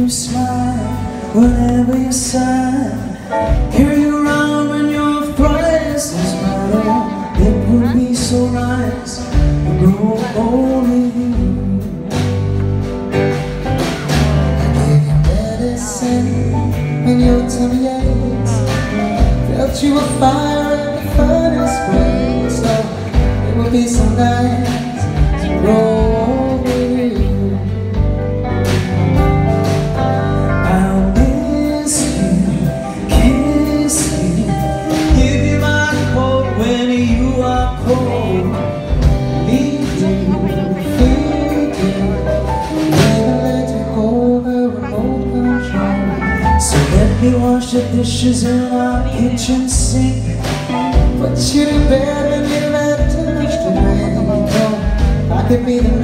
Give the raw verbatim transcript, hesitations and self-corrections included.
you smile, whenever you sigh, carry you around when your price is right. It would be so nice to grow old with you. I gave you medicine when your tummy aches, felt you a fire in the furnace place. So it would be so nice to grow old with you. I'll miss you, kiss you, give you my coat when you are cold, leave you thinking, never let you go the remote control. So let me wash the dishes in our kitchen sink, put you to bed and you left to much to drink. I could be the